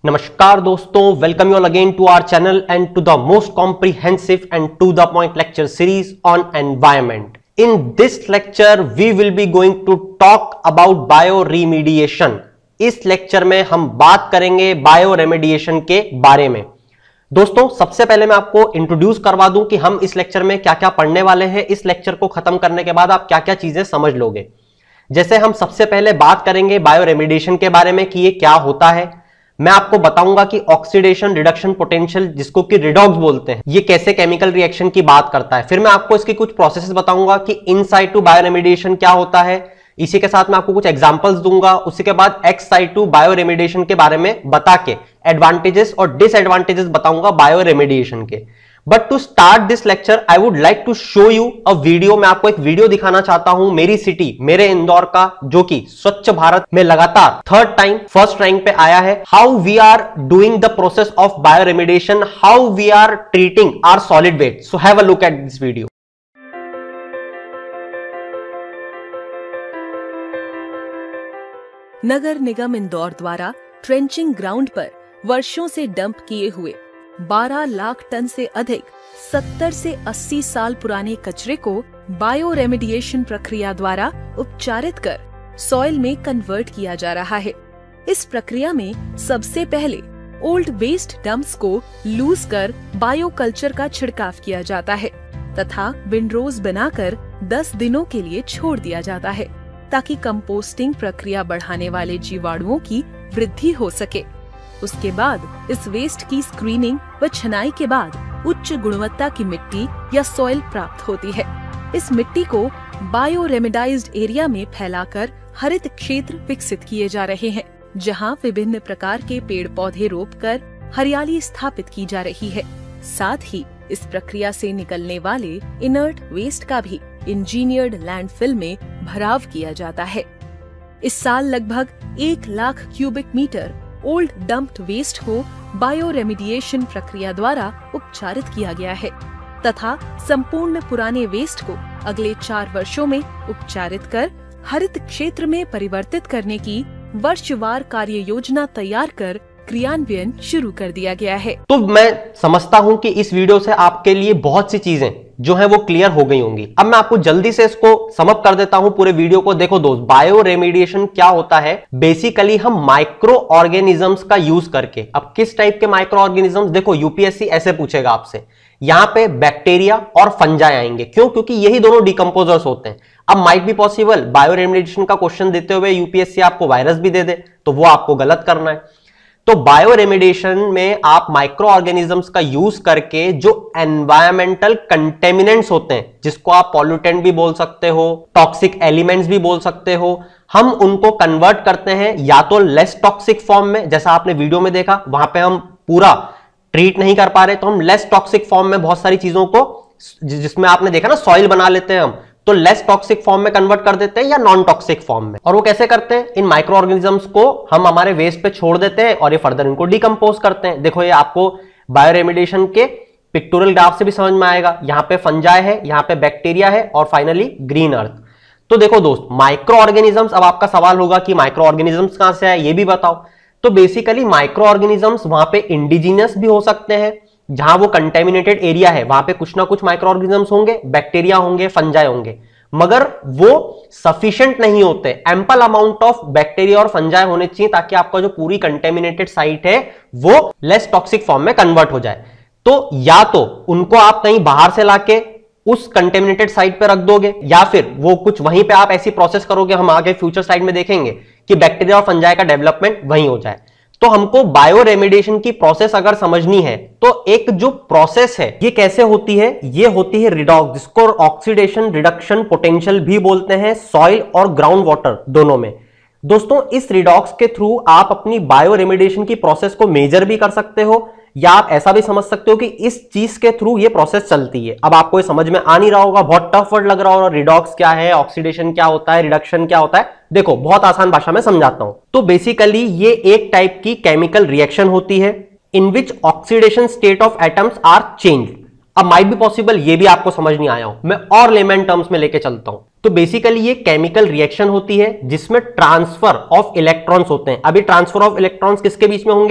नमस्कार दोस्तों, welcome you all again to our channel and to the most comprehensive and to the point lecture series on environment. In this lecture we will be going to talk about bioremediation. इस lecture में हम बात करेंगे bioremediation के बारे में. दोस्तों, सबसे पहले मैं आपको इंट्रोड्यूस करवा दूं कि हम इस लेक्चर में क्या क्या पढ़ने वाले हैं. इस लेक्चर को खत्म करने के बाद आप क्या क्या चीजें समझ लोगे. जैसे हम सबसे पहले बात करेंगे बायोरेमेडिएशन के बारे में कि ये क्या होता है. मैं आपको बताऊंगा कि ऑक्सीडेशन रिडक्शन पोटेंशियल, जिसको कि रिडॉक्स बोलते हैं, ये कैसे केमिकल रिएक्शन की बात करता है. फिर मैं आपको इसकी कुछ प्रोसेसेस बताऊंगा कि इन साइटू बायोरेमेडिएशन क्या होता है. इसी के साथ मैं आपको कुछ एग्जांपल्स दूंगा. उसके बाद एक्स साइटू बायोरेमेडिएशन के बारे में बता के एडवांटेजेस और डिसएडवांटेजेस बताऊंगा बायोरेमेडिएशन के. But to start this lecture I would like to show you a video. मैं आपको एक वीडियो दिखाना चाहता हूं मेरी सिटी, मेरे इंदौर का, जो कि स्वच्छ भारत में लगातार फर्स्ट रैंक पे आया है. How we are doing the process of bioremediation, how we are treating our solid waste. So have a look at this video. नगर निगम इंदौर द्वारा ट्रेंचिंग ग्राउंड पर वर्षों से डंप किए हुए 12 लाख टन से अधिक 70 से 80 साल पुराने कचरे को बायोरेमेडिएशन प्रक्रिया द्वारा उपचारित कर सॉइल में कन्वर्ट किया जा रहा है. इस प्रक्रिया में सबसे पहले ओल्ड वेस्ट डंप्स को लूज कर बायोकल्चर का छिड़काव किया जाता है तथा विंडरोज बनाकर 10 दिनों के लिए छोड़ दिया जाता है ताकि कंपोस्टिंग प्रक्रिया बढ़ाने वाले जीवाणुओं की वृद्धि हो सके. उसके बाद इस वेस्ट की स्क्रीनिंग व छनाई के बाद उच्च गुणवत्ता की मिट्टी या सॉइल प्राप्त होती है. इस मिट्टी को बायोरेमेडाइज्ड एरिया में फैलाकर हरित क्षेत्र विकसित किए जा रहे हैं, जहां विभिन्न प्रकार के पेड़ पौधे रोपकर हरियाली स्थापित की जा रही है. साथ ही इस प्रक्रिया से निकलने वाले इनर्ट वेस्ट का भी इंजीनियर्ड लैंडफिल में भराव किया जाता है. इस साल लगभग 1 lakh cubic metre old dumped waste को बायोरेमेडिएशन प्रक्रिया द्वारा उपचारित किया गया है तथा संपूर्ण पुराने वेस्ट को अगले 4 वर्षों में उपचारित कर हरित क्षेत्र में परिवर्तित करने की वर्षवार कार्य योजना तैयार कर क्रियान्वयन शुरू कर दिया गया है. तो मैं समझता हूं कि इस वीडियो से आपके लिए बहुत सी चीजें जो है वो क्लियर हो गई होंगी. अब मैं आपको जल्दी से इसको समअप कर देता हूं पूरे वीडियो को. देखो दोस्त, बायोरेमेडिएशन क्या होता है. बेसिकली हम माइक्रो ऑर्गेनिजम्स का यूज करके, अब किस टाइप के माइक्रो ऑर्गेनिजम्स, देखो यूपीएससी ऐसे पूछेगा आपसे. यहां पे बैक्टीरिया और फंजाई आएंगे. क्यों? क्योंकि यही दोनों डिकम्पोजर्स होते हैं. अब माइट बी पॉसिबल बायोरेमेडिएशन का क्वेश्चन देते हुए यूपीएससी आपको वायरस भी दे दे, तो वो आपको गलत करना है. तो बायोरेमेडिएशन में आप माइक्रो ऑर्गेनिजम्स का यूज करके जो एनवायरमेंटल कंटेमिनेंट्स होते हैं, जिसको आप पॉल्यूटेंट भी बोल सकते हो, टॉक्सिक एलिमेंट्स भी बोल सकते हो, हम उनको कन्वर्ट करते हैं या तो लेस टॉक्सिक फॉर्म में, जैसा आपने वीडियो में देखा, वहां पे हम पूरा ट्रीट नहीं कर पा रहे तो हम लेस टॉक्सिक फॉर्म में बहुत सारी चीजों को, जिसमें आपने देखा ना सॉइल बना लेते हैं हम, तो लेस टॉक्सिक फॉर्म में कन्वर्ट कर देते हैं या नॉन टॉक्सिक फॉर्म में. और वो कैसे करते हैं? इन माइक्रो ऑर्गेनिजम्स को हम हमारे वेस्ट पे छोड़ देते हैं और ये फर्दर इनको डिकम्पोज करते हैं. देखो, ये आपको बायोरेमेडिएशन के पिक्टोरियल ग्राफ से भी समझ में आएगा. यहां पे फंजाई है, यहां पे बैक्टीरिया है और फाइनली ग्रीन अर्थ. तो देखो दोस्त, माइक्रो ऑर्गेनिजम्स, अब आपका सवाल होगा कि माइक्रो ऑर्गेनिजम्स कहां से आए, ये भी बताओ. तो बेसिकली माइक्रो ऑर्गेनिजम्स वहां पे इंडिजिनियस भी हो सकते हैं, जहां वो कंटेमिनेटेड एरिया है वहां पे कुछ ना कुछ माइक्रो ऑर्गेनिजम्स होंगे, बैक्टीरिया होंगे, फंजाई होंगे, मगर वो सफिशिएंट नहीं होते. एम्पल अमाउंट ऑफ बैक्टीरिया और फंजाई होने चाहिए ताकि आपका जो पूरी कंटेमिनेटेड साइट है वो लेस टॉक्सिक फॉर्म में कन्वर्ट हो जाए. तो या तो उनको आप कहीं बाहर से लाके उस कंटेमिनेटेड साइट पे रख दोगे, या फिर वो कुछ वहीं पे आप ऐसी प्रोसेस करोगे, हम आगे फ्यूचर साइड में देखेंगे कि बैक्टीरिया और फंजाई का डेवलपमेंट वहीं हो जाए. तो हमको बायोरेमेडिएशन की प्रोसेस अगर समझनी है तो एक जो प्रोसेस है ये कैसे होती है, ये होती है रिडॉक्स, जिसको ऑक्सीडेशन रिडक्शन पोटेंशियल भी बोलते हैं, सॉइल और ग्राउंड वाटर दोनों में. दोस्तों, इस रिडॉक्स के थ्रू आप अपनी बायोरेमेडिएशन की प्रोसेस को मेजर भी कर सकते हो, या आप ऐसा भी समझ सकते हो कि इस चीज के थ्रू ये प्रोसेस चलती है. अब आपको ये समझ में आ नहीं रहा होगा, बहुत टफ वर्ड लग रहा होगा, रिडॉक्स क्या है, ऑक्सीडेशन क्या होता है, रिडक्शन क्या होता है. देखो, बहुत आसान भाषा में समझाता हूं. तो बेसिकली ये एक टाइप की केमिकल रिएक्शन होती है in which oxidation state of atoms are change. अब माइट बी पॉसिबल ये भी आपको समझ नहीं आया हो, मैं और लेमन टर्म्स में लेके चलता हूं. तो बेसिकली ये केमिकल रिएक्शन होती है जिसमें ट्रांसफर ऑफ इलेक्ट्रॉन्स होते हैं. अभी ट्रांसफर ऑफ इलेक्ट्रॉन्स किसके बीच में होंगे?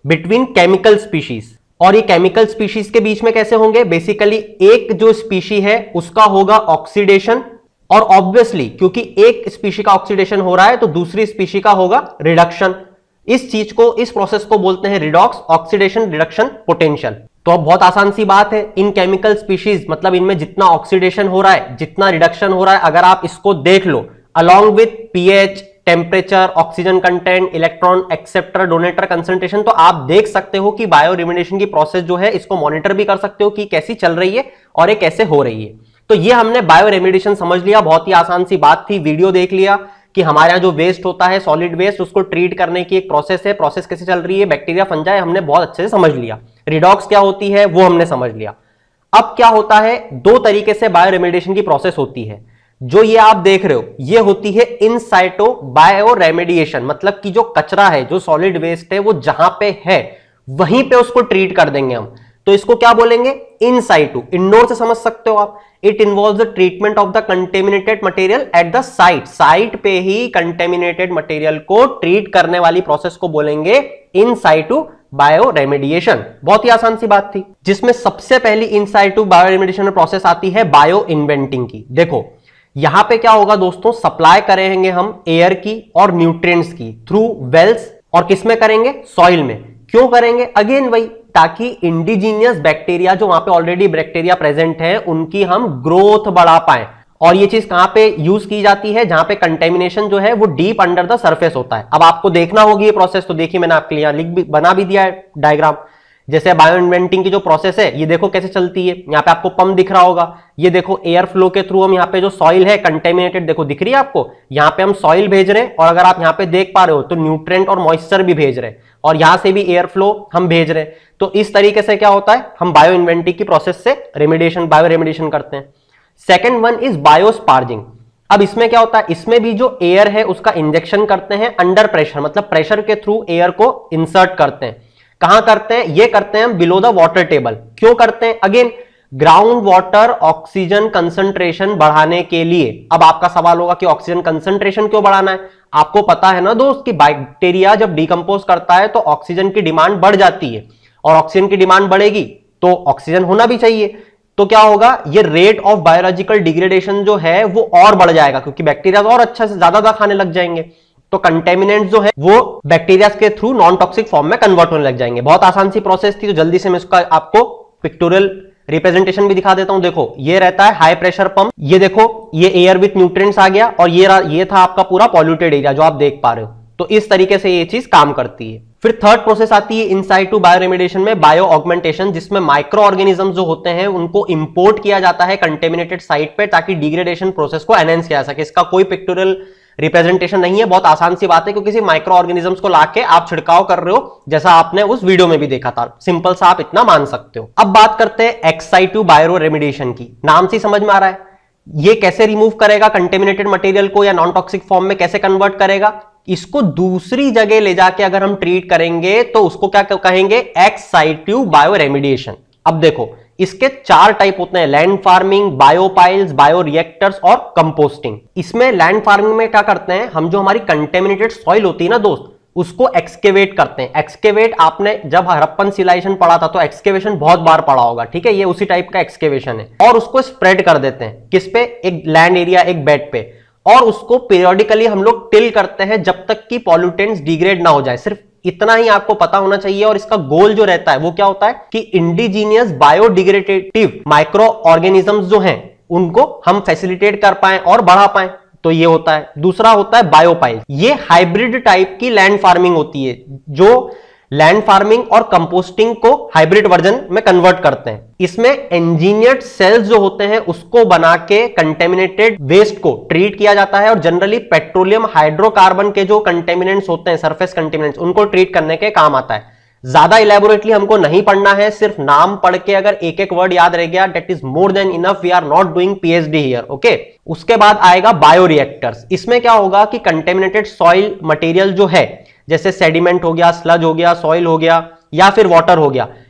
Between chemical species. और ये केमिकल स्पीशीज के बीच में कैसे होंगे? बेसिकली एक जो स्पीशी है उसका होगा ऑक्सीडेशन, और ऑब्वियसली क्योंकि एक स्पीशी का ऑक्सीडेशन हो रहा है तो दूसरी स्पीशी का होगा रिडक्शन। इस चीज को, इस प्रोसेस को बोलते हैं रिडॉक्स ऑक्सीडेशन रिडक्शन पोटेंशियल। तो अब बहुत आसान सी बात है, इन केमिकल स्पीशीज मतलब इनमें जितना ऑक्सीडेशन हो रहा है, जितना रिडक्शन हो रहा है, अगर आप इसको देख लो along with pH, temperature, oxygen content, electron acceptor, donator concentration, तो आप देख सकते हो कि बायो रेमिडिएशन की प्रोसेस जो है इसको मॉनिटर भी कर सकते हो कि कैसी चल रही है और ये कैसे हो रही है। तो ये हमने बायो रेमिडिएशन समझ लिया, बहुत ही आसान सी बात थी। वीडियो देख लिया कि हमारे यहाँ जो वेस्ट होता है सॉलिड वेस्ट, उसको ट्रीट करने की एक प्रोसेस है, प्रोसेस कैसे चल रही है, बैक्टीरिया फंजाई, हमने बहुत अच्छे से समझ लिया। रिडॉक्स क्या होती है वो हमने समझ लिया। अब क्या होता है, दो तरीके से बायो रेमिडिएशन की प्रोसेस होती है। जो ये आप देख रहे हो ये होती है इन साइटो बायो रेमिडिएशन, मतलब कि जो कचरा है, जो सॉलिड वेस्ट है, वो जहां पे है वहीं पे उसको ट्रीट कर देंगे हम। तो इसको क्या बोलेंगे? इन साइटो। इंडोर से समझ सकते हो आप। It involves the treatment of the contaminated material at the site. Site पे ही कंटेमिनेटेड मटेरियल को ट्रीट करने वाली प्रोसेस को बोलेंगे इन साइटो बायो रेमिडिएशन। बहुत ही आसान सी बात थी, जिसमें सबसे पहली in situ bioremediation process आती है बायो इन्वेंटिंग की। देखो यहां पे क्या होगा दोस्तों, सप्लाई करेंगे हम एयर की और न्यूट्रिएंट्स की थ्रू वेल्स, और किसमें करेंगे? सॉइल में। क्यों करेंगे? अगेन वही, ताकि इंडिजीनियस बैक्टीरिया जो वहां पे ऑलरेडी बैक्टीरिया प्रेजेंट है उनकी हम ग्रोथ बढ़ा पाए। और ये चीज कहां पे यूज की जाती है? जहां पे कंटेमिनेशन जो है वो डीप अंडर द सरफेस होता है। अब आपको देखना होगी ये प्रोसेस, तो देखिए मैंने आपके लिए बना भी दिया है डायग्राम। जैसे बायो इन्वेंटिंग की जो प्रोसेस है ये देखो कैसे चलती है। यहाँ पे आपको पंप दिख रहा होगा, ये देखो एयर फ्लो के थ्रू हम यहाँ पे जो सॉइल है कंटेमिनेटेड, देखो दिख रही है आपको, यहाँ पे हम सॉइल भेज रहे हैं, और अगर आप यहाँ पे देख पा रहे हो तो न्यूट्रिएंट और मॉइस्चर भी भेज रहे हैं, और यहां से भी एयर फ्लो हम भेज रहे हैं। तो इस तरीके से क्या होता है, हम बायो इन्वेंटिंग की प्रोसेस से रेमिडिएशन, बायो रेमिडिएशन करते हैं। Second one is biosparging. अब इसमें क्या होता है, इसमें भी जो एयर है उसका इंजेक्शन करते हैं अंडर प्रेशर, मतलब प्रेशर के थ्रू एयर को इंसर्ट करते हैं। कहां करते हैं? ये करते हैं हम बिलो द वाटर टेबल। क्यों करते हैं? Again ground water oxygen concentration बढ़ाने के लिए। अब आपका सवाल होगा कि ऑक्सीजन कंसंट्रेशन क्यों बढ़ाना है? आपको पता है ना दोस्त कि बैक्टीरिया जब डिकम्पोज करता है तो ऑक्सीजन की डिमांड बढ़ जाती है, और ऑक्सीजन की डिमांड बढ़ेगी तो ऑक्सीजन होना भी चाहिए। तो क्या होगा, ये रेट ऑफ बायोलॉजिकल डिग्रेडेशन जो है वो और बढ़ जाएगा, क्योंकि बैक्टीरिया और अच्छा से ज्यादा खाने लग जाएंगे। तो कंटेमिनेंट जो है वो बैक्टीरिया के थ्रू नॉन टॉक्सिक फॉर्म में कन्वर्ट होने लग जाएंगे। बहुत आसान सी प्रोसेस थी, तो जल्दी से मैं इसका आपको पिक्टोरियल रिप्रेजेंटेशन भी दिखा देता हूं। देखो ये रहता है हाई प्रेशर पंप, ये देखो ये एयर विथ न्यूट्रिएंट्स आ गया, और ये था आपका पूरा पॉल्यूटेड एरिया जो आप देख पा रहे हो। तो इस तरीके से ये चीज काम करती है। फिर थर्ड प्रोसेस आती है इन साइटो बायो रेमिडिएशन में बायो ऑगमेंटेशन, जिसमें माइक्रो ऑर्गेनिज्म जो होते हैं उनको इंपोर्ट किया जाता है कंटेमिनेटेड साइट पे, ताकि डिग्रेडेशन प्रोसेस को एनहेंस किया जा सके। इसका कोई पिक्टोरियल रिप्रेजेंटेशन नहीं है, बहुत आसान सी बात है, क्योंकि सिर्फ माइक्रो ऑर्गेनिजम्स को लाके आप छिड़काव कर रहे हो, जैसा आपने उस वीडियो में भी देखा था। सिंपल सा आप इतना मान सकते हो। अब बात करते हैं एक्स साइटो बायो रेमिडिएशन की। नाम से समझ में आ रहा है ये कैसे रिमूव करेगा कंटेमिनेटेड मटेरियल को, या नॉन टॉक्सिक फॉर्म में कैसे कन्वर्ट करेगा। इसको दूसरी जगह ले जाके अगर हम ट्रीट करेंगे तो उसको क्या कहेंगे, एक्स साइटो बायो रेमिडिएशन। अब देखो इसके 4 टाइप होते हैं, land farming, biopiles, bioreactors और कंपोस्टिंग। इसमें लैंड फार्मिंग में क्या करते हैं हम, जो हमारी कंटेमिनेटेड सॉइल होती है ना दोस्त, उसको एक्सकेवेट करते हैं। एक्सकेवेट आपने जब हड़प्पन सिविलाइजेशन पढ़ा था तो एक्सकेवेशन बहुत बार पढ़ा होगा, ठीक है, ये उसी टाइप का एक्सकेवेशन है। और उसको स्प्रेड कर देते हैं किस पे, एक लैंड एरिया, एक बेड पे, और उसको पीरियोडिकली हम लोग टिल करते हैं जब तक कि पॉल्यूटेंट्स डिग्रेड ना हो जाए। सिर्फ इतना ही आपको पता होना चाहिए। और इसका गोल जो रहता है वो क्या होता है कि इंडिजीनियस बायोडिग्रेडेटिव माइक्रो ऑर्गेनिजम्स जो हैं उनको हम फैसिलिटेट कर पाए और बढ़ा पाए, तो ये होता है। दूसरा होता है बायोपाइल, ये हाइब्रिड टाइप की लैंड फार्मिंग होती है, जो लैंड फार्मिंग और कंपोस्टिंग को हाइब्रिड वर्जन में कन्वर्ट करते हैं। इसमें इंजीनियर्ड सेल्स जो होते हैं उसको बना के कंटेमिनेटेड वेस्ट को ट्रीट किया जाता है, और जनरली पेट्रोलियम हाइड्रोकार्बन के जो कंटेमिनेंट्स होते हैं, सरफेस कंटेमिनेंट्स, उनको ट्रीट करने के काम आता है। ज्यादा इलेबोरेटली हमको नहीं पढ़ना है, सिर्फ नाम पढ़ के अगर एक एक वर्ड याद रह गया, that is more than enough. We are not doing PhD here, okay. उसके बाद आएगा बायो रिएक्टर्स। इसमें क्या होगा कि कंटेमिनेटेड सॉइल मटेरियल जो है, जैसे सेडिमेंट हो गया, स्लज हो गया, सॉइल हो गया, या फिर वाटर हो गया,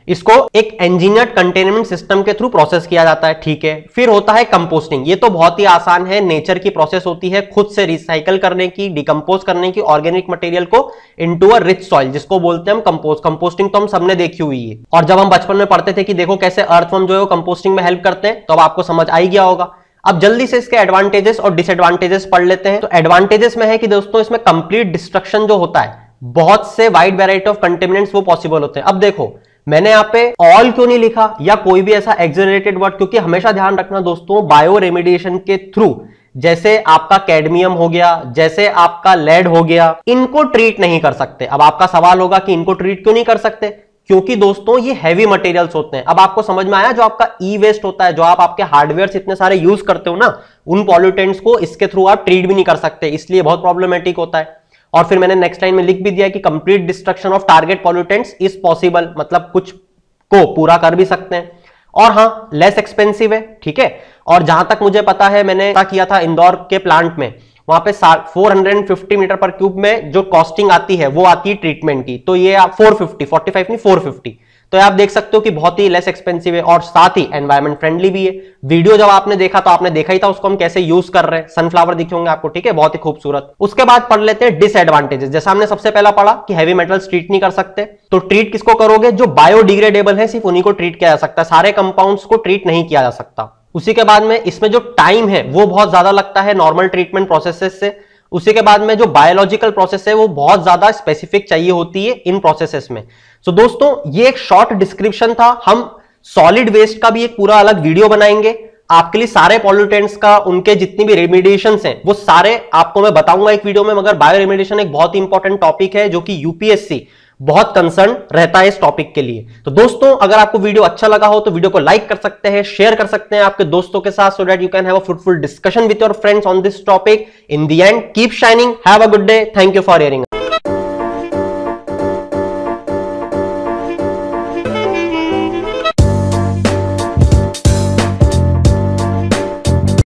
इसको एक इंजीनियर्ड कंटेनमेंट सिस्टम के थ्रू प्रोसेस किया जाता है, ठीक है। फिर होता है कंपोस्टिंग, ये तो बहुत ही आसान है, नेचर की प्रोसेस होती है खुद से रिसाइकल करने की, डिकम्पोज करने की ऑर्गेनिक मटेरियल को इनटू अ रिच सॉइल, जिसको बोलते हैं हम कंपोस्ट। कंपोस्टिंग तो हम सबने देखी हुई है, और जब हम बचपन में पढ़ते थे कि देखो कैसे अर्थवर्म जो है वो कंपोस्टिंग में हेल्प करते हैं, तो अब आपको समझ आ ही गया होगा। अब जल्दी से इसके एडवांटेजेस और डिसएडवांटेजेस पढ़ लेते हैं। तो एडवांटेजेस में है कि दोस्तों इसमें कंप्लीट डिस्ट्रक्शन जो होता है, बहुत से वाइड वैरायटी ऑफ कंटेमिनेंट्स वो पॉसिबल होते हैं। अब देखो मैंने यहाँ पे ऑल क्यों नहीं लिखा या कोई भी ऐसा एक्सलरेटेड वर्ड, क्योंकि हमेशा ध्यान रखना दोस्तों, बायो रेमिडिएशन के थ्रू जैसे आपका कैडमियम हो गया, जैसे आपका लेड हो गया, इनको ट्रीट नहीं कर सकते। अब आपका सवाल होगा कि इनको ट्रीट क्यों नहीं कर सकते, क्योंकि दोस्तों ये हैवी मटेरियल्स होते हैं। अब आपको समझ में आया, जो आपका ई वेस्ट होता है, जो आप आपके हार्डवेयर इतने सारे यूज करते हो ना, उन पॉल्यूटेंट्स को इसके थ्रू आप ट्रीट भी नहीं कर सकते, इसलिए बहुत प्रॉब्लमेटिक होता है। और फिर मैंने नेक्स्ट लाइन में लिख भी दिया कि complete destruction of target pollutants is possible, मतलब कुछ को पूरा कर भी सकते हैं। और हाँ, लेस एक्सपेंसिव है, ठीक है। और जहां तक मुझे पता है, मैंने किया था इंदौर के प्लांट में, वहां पे 450 मीटर पर क्यूब में जो कॉस्टिंग आती है वो आती है ट्रीटमेंट की, तो ये आप 45 नहीं 450, तो आप देख सकते हो कि बहुत ही लेस एक्सपेंसिव है और साथ ही एनवायरमेंट फ्रेंडली भी है। वीडियो जब आपने देखा तो आपने देखा ही था उसको हम कैसे यूज कर रहे हैं, सनफ्लावर दिखे होंगे आपको, ठीक है, बहुत ही खूबसूरत। उसके बाद पढ़ लेते हैं डिसएडवांटेजेस। जैसा हमने सबसे पहला पढ़ा कि हैवी मेटल्स ट्रीट नहीं कर सकते, तो ट्रीट किसको करोगे, जो बायोडिग्रेडेबल है सिर्फ उन्हीं को ट्रीट किया जा सकता है, सारे कंपाउंड्स को ट्रीट नहीं किया जा सकता। उसी के बाद में इसमें जो टाइम है वो बहुत ज्यादा लगता है नॉर्मल ट्रीटमेंट प्रोसेसेस से। उसी के बाद में जो बायोलॉजिकल प्रोसेस है वो बहुत ज्यादा स्पेसिफिक चाहिए होती है इन प्रोसेसेस में। सो दोस्तों ये एक शॉर्ट डिस्क्रिप्शन था। हम सॉलिड वेस्ट का भी एक पूरा अलग वीडियो बनाएंगे आपके लिए, सारे पॉल्यूटेंट्स का, उनके जितनी भी रेमिडिएशंस हैं वो सारे आपको मैं बताऊंगा एक वीडियो में। मगर बायो रेमिडिएशन एक बहुत ही इंपॉर्टेंट टॉपिक है जो कि यूपीएससी बहुत कंसर्न रहता है इस टॉपिक के लिए। तो दोस्तों अगर आपको वीडियो अच्छा लगा हो तो वीडियो को लाइक कर सकते हैं, शेयर कर सकते हैं आपके दोस्तों के साथ, so that you can have a fruitful discussion with your friends on this topic. In the end keep shining, have a good day, thank you for hearing.